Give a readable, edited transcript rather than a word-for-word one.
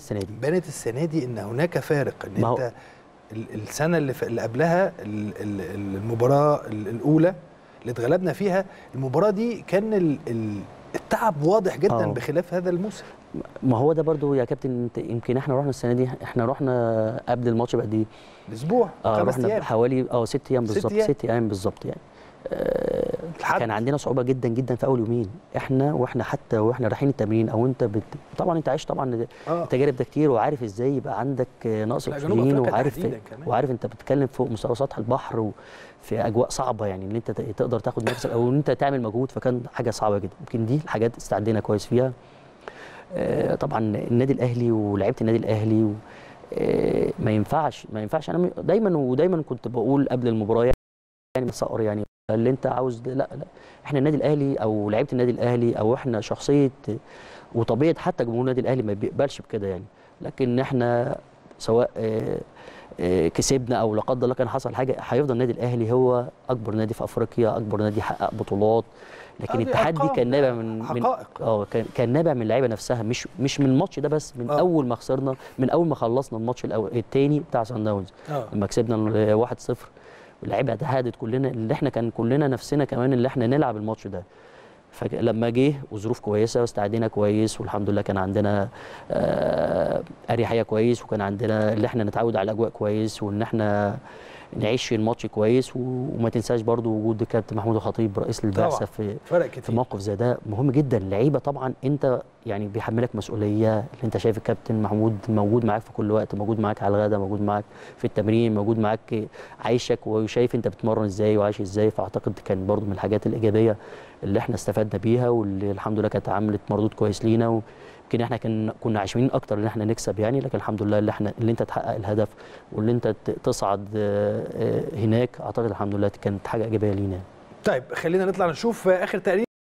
السنه دي؟ بانت السنه دي ان هناك فارق، ان انت السنه اللي قبلها المباراه الاولى اللي اتغلبنا فيها، المباراه دي كان التعب واضح جدا بخلاف هذا الموسم. ما هو ده برضو يا كابتن، يمكن احنا رحنا السنه دي، احنا رحنا قبل الماتش بقد ايه؟ اسبوع، 5 ايام، رحنا حوالي 6 ايام بالظبط، 6 ايام بالظبط يعني. كان عندنا صعوبه جدا جدا في اول يومين، واحنا حتى واحنا رايحين التمرين، او انت طبعا انت عايش طبعا التجارب ده كتير، وعارف ازاي يبقى عندك نقص اكسجين، وعارف انت بتتكلم فوق مستوى سطح البحر وفي اجواء صعبه، يعني ان انت تقدر تاخد نفسك او ان انت تعمل مجهود، فكان حاجه صعبه جدا. يمكن دي الحاجات استعدينا كويس فيها. طبعا النادي الاهلي ولاعيبه النادي الاهلي ما ينفعش انا دايما كنت بقول قبل المباراه يعني صقر، يعني اللي انت عاوز لا احنا النادي الاهلي او لعيبه النادي الاهلي او احنا شخصيه وطبيعه حتى جمهور النادي الاهلي ما بيقبلش بكده يعني. لكن احنا سواء كسبنا او لا قدر الله كان حصل حاجه، هيفضل النادي الاهلي هو اكبر نادي في افريقيا، اكبر نادي حقق بطولات. لكن التحدي كان نابع من كان نابع من اللعيبه نفسها، مش من الماتش ده بس، من اول ما خسرنا، من اول ما خلصنا الماتش الثاني بتاع صن داونز لما كسبنا 1-0. اللعيبه اتهادت كلنا، اللي احنا كان كلنا نفسنا كمان اللي احنا نلعب الماتش ده. فلما جه وظروف كويسه واستعدينا كويس، والحمد لله كان عندنا اريحيه كويس، وكان عندنا اللي احنا نتعود على الاجواء كويس، وان احنا نعيش الماتش كويس. وما تنساش برضو وجود الكابتن محمود الخطيب رئيس البعثه في موقف زي ده مهم جدا. اللعيبه طبعا انت يعني بيحملك مسؤوليه، اللي انت شايف الكابتن محمود موجود معاك في كل وقت، موجود معاك على الغداء، موجود معاك في التمرين، موجود معاك عايشك وشايف انت بتتمرن ازاي وعايش ازاي. فاعتقد كان برضو من الحاجات الايجابيه اللي احنا استفدنا بيها، واللي الحمد لله كانت عملت مردود كويس لينا. يمكن احنا كنا عايشين اكتر ان احنا نكسب يعني، لكن الحمد لله اللي انت تحقق الهدف واللي انت تصعد هناك، اعتقد الحمد لله كانت حاجه ايجابيه لينا. طيب خلينا نطلع نشوف اخر تقرير.